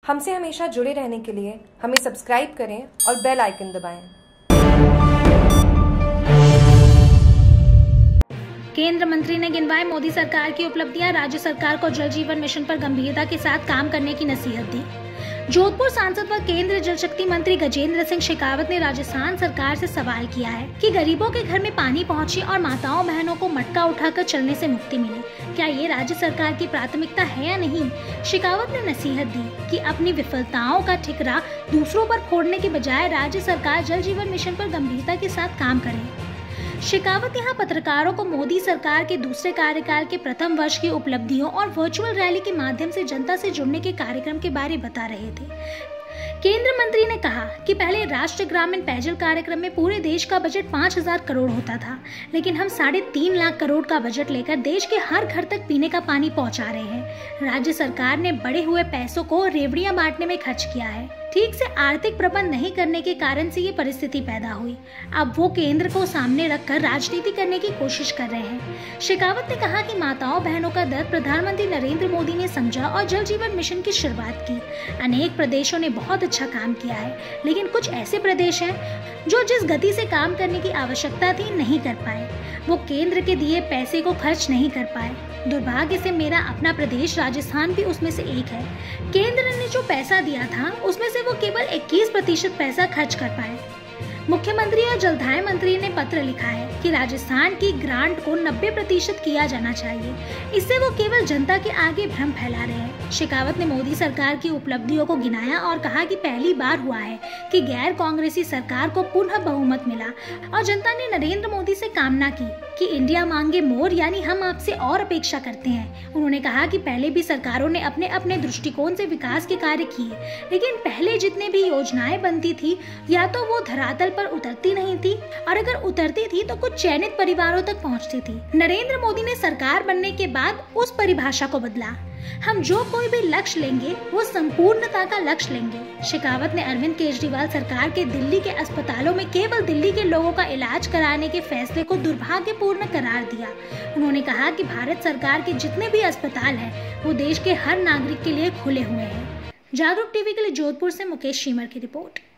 हमसे हमेशा जुड़े रहने के लिए हमें सब्सक्राइब करें और बेल आइकन दबाएं। केंद्र मंत्री ने गिनवाई मोदी सरकार की उपलब्धियां, राज्य सरकार को जल जीवन मिशन पर गंभीरता के साथ काम करने की नसीहत दी। जोधपुर सांसद व केंद्रीय जल शक्ति मंत्री गजेंद्र सिंह शेखावत ने राजस्थान सरकार से सवाल किया है कि गरीबों के घर में पानी पहुंचे और माताओं बहनों को मटका उठाकर चलने से मुक्ति मिले। क्या ये राज्य सरकार की प्राथमिकता है या नहीं? शेखावत ने नसीहत दी कि अपनी विफलताओं का ठिकरा दूसरों पर फोड़ने के बजाय राज्य सरकार जल जीवन मिशन पर गंभीरता के साथ काम करे। शेखावत यहां पत्रकारों को मोदी सरकार के दूसरे कार्यकाल के प्रथम वर्ष की उपलब्धियों और वर्चुअल रैली के माध्यम से जनता से जुड़ने के कार्यक्रम के बारे बता रहे थे। केंद्र मंत्री ने कहा कि पहले राष्ट्रीय ग्रामीण पेयजल कार्यक्रम में पूरे देश का बजट 5,000 करोड़ होता था, लेकिन हम 3.5 लाख करोड़ का बजट लेकर देश के हर घर तक पीने का पानी पहुंचा रहे हैं। राज्य सरकार ने बढ़े हुए पैसों को रेवड़ियां बांटने में खर्च किया है। ठीक से आर्थिक प्रबंध नहीं करने के कारण से ये परिस्थिति पैदा हुई। अब वो केंद्र को सामने रखकर राजनीति करने की कोशिश कर रहे हैं। शेखावत ने कहा कि माताओं बहनों का दर्द प्रधानमंत्री नरेंद्र मोदी ने समझा और जल जीवन मिशन की शुरुआत की। अनेक प्रदेशों ने बहुत अच्छा काम किया है, लेकिन कुछ ऐसे प्रदेश हैं जो जिस गति से काम करने की आवश्यकता थी नहीं कर पाए। वो केंद्र के दिए पैसे को खर्च नहीं कर पाए। दुर्भाग्य से मेरा अपना प्रदेश राजस्थान भी उसमें से एक है। केंद्र ने जो पैसा दिया था उसमें से वो केवल 21% पैसा खर्च कर पाए। मुख्यमंत्री और जलदाय मंत्री ने पत्र लिखा है कि राजस्थान की ग्रांट को 90% किया जाना चाहिए। इससे वो केवल जनता के आगे भ्रम फैला रहे हैं। शेखावत ने मोदी सरकार की उपलब्धियों को गिनाया और कहा कि पहली बार हुआ है कि गैर कांग्रेसी सरकार को पुनः बहुमत मिला और जनता ने नरेंद्र मोदी से कामना की कि इंडिया मांगे मोर, यानी हम आपसे और अपेक्षा करते हैं। उन्होंने कहा कि पहले भी सरकारों ने अपने अपने दृष्टिकोण से विकास के कार्य किए, लेकिन पहले जितने भी योजनाएं बनती थी या तो वो धरातल पर उतरती नहीं थी, और अगर उतरती थी तो कुछ चयनित परिवारों तक पहुंचती थी। नरेंद्र मोदी ने सरकार बनने के बाद उस परिभाषा को बदला। हम जो कोई भी लक्ष्य लेंगे वो संपूर्णता का लक्ष्य लेंगे। शेखावत ने अरविंद केजरीवाल सरकार के दिल्ली के अस्पतालों में केवल दिल्ली के लोगों का इलाज कराने के फैसले को दुर्भाग्यपूर्ण करार दिया। उन्होंने कहा कि भारत सरकार के जितने भी अस्पताल हैं वो देश के हर नागरिक के लिए खुले हुए हैं। जागरूक टीवी के लिए जोधपुर से मुकेश शीमर की रिपोर्ट।